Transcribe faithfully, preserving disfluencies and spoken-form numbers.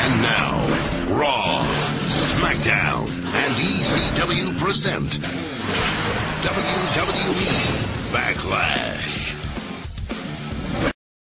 And now, Raw, SmackDown, and E C W present W W E Backlash.